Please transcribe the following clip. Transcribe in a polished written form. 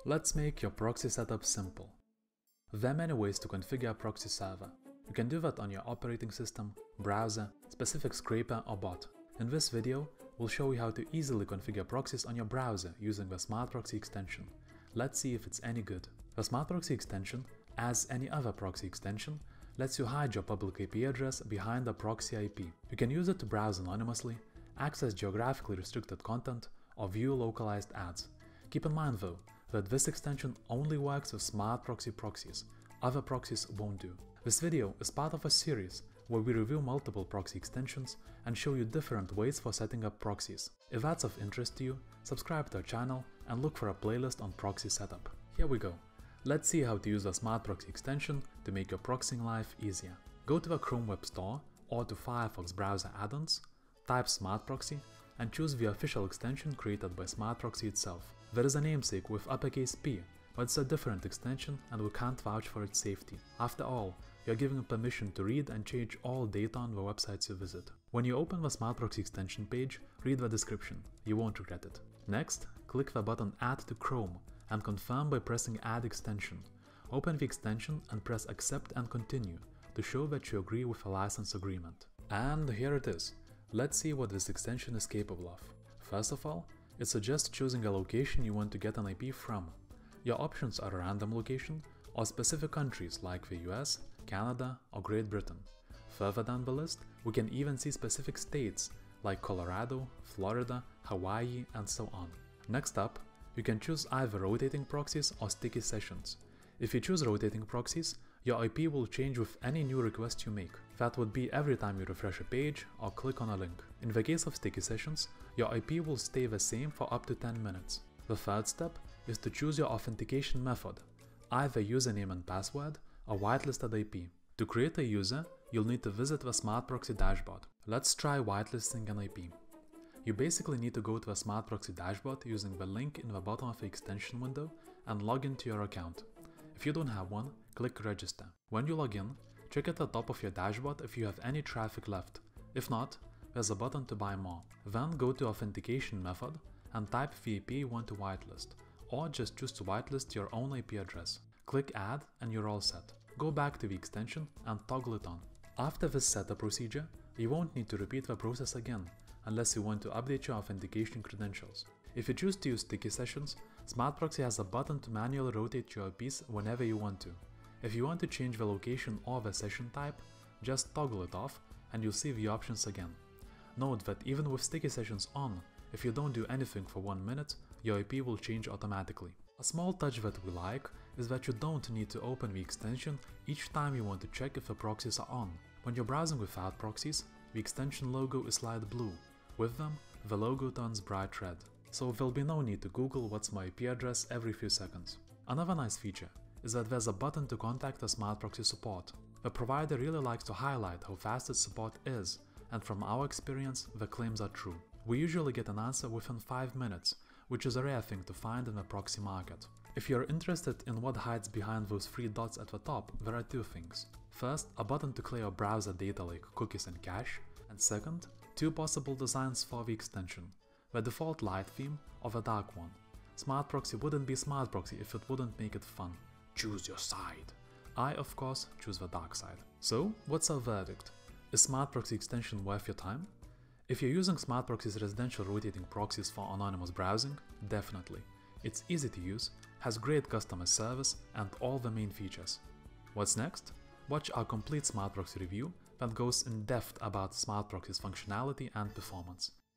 Let's make your proxy setup simple. There are many ways to configure a proxy server. You can do that on your operating system, browser, specific scraper or bot. In this video, we'll show you how to easily configure proxies on your browser using the Smartproxy extension. Let's see if it's any good. The Smartproxy extension, as any other proxy extension, lets you hide your public IP address behind a proxy IP. You can use it to browse anonymously, access geographically restricted content, or view localized ads. Keep in mind though, that this extension only works with Smartproxy proxies. Other proxies won't do. This video is part of a series where we review multiple proxy extensions and show you different ways for setting up proxies. If that's of interest to you, subscribe to our channel and look for a playlist on proxy setup. Here we go. Let's see how to use a Smartproxy extension to make your proxying life easier. Go to the Chrome Web Store or to Firefox browser add-ons, type Smartproxy and choose the official extension created by Smartproxy itself. There is a namesake with uppercase P, but it's a different extension and we can't vouch for its safety. After all, you're giving permission to read and change all data on the websites you visit. When you open the Smartproxy extension page, read the description. You won't regret it. Next, click the button Add to Chrome and confirm by pressing Add Extension. Open the extension and press Accept and Continue to show that you agree with a license agreement. And here it is. Let's see what this extension is capable of. First of all, it suggests choosing a location you want to get an IP from. Your options are a random location or specific countries like the US, Canada or Great Britain. Further down the list, we can even see specific states like Colorado, Florida, Hawaii and so on. Next up, you can choose either rotating proxies or sticky sessions. If you choose rotating proxies, your IP will change with any new request you make. That would be every time you refresh a page or click on a link. In the case of sticky sessions, your IP will stay the same for up to 10 minutes. The third step is to choose your authentication method, either username and password or whitelisted IP. To create a user, you'll need to visit the Smartproxy dashboard. Let's try whitelisting an IP. You basically need to go to the Smartproxy dashboard using the link in the bottom of the extension window and log into your account. If you don't have one, click Register. When you log in, check at the top of your dashboard if you have any traffic left. If not, there's a button to buy more. Then go to Authentication method and type the IP you want to whitelist, or just choose to whitelist your own IP address. Click Add and you're all set. Go back to the extension and toggle it on. After this setup procedure, you won't need to repeat the process again, unless you want to update your authentication credentials. If you choose to use sticky sessions, Smartproxy has a button to manually rotate your IPs whenever you want to. If you want to change the location or the session type, just toggle it off and you'll see the options again. Note that even with sticky sessions on, if you don't do anything for 1 minute, your IP will change automatically. A small touch that we like is that you don't need to open the extension each time you want to check if the proxies are on. When you're browsing without proxies, the extension logo is light blue. With them, the logo turns bright red. So there'll be no need to Google what's my IP address every few seconds. Another nice feature is that there's a button to contact the Smartproxy support. The provider really likes to highlight how fast its support is, and from our experience, the claims are true. We usually get an answer within 5 minutes, which is a rare thing to find in the proxy market. If you're interested in what hides behind those 3 dots at the top, there are 2 things. First, a button to clear your browser data like cookies and cache, and second, 2 possible designs for the extension. The default light theme or the dark one. Smartproxy wouldn't be Smartproxy if it wouldn't make it fun. Choose your side. I, of course, choose the dark side. So, what's our verdict? Is Smartproxy extension worth your time? If you're using Smartproxy's residential rotating proxies for anonymous browsing, definitely. It's easy to use, has great customer service and all the main features. What's next? Watch our complete Smartproxy review that goes in depth about Smartproxy's functionality and performance.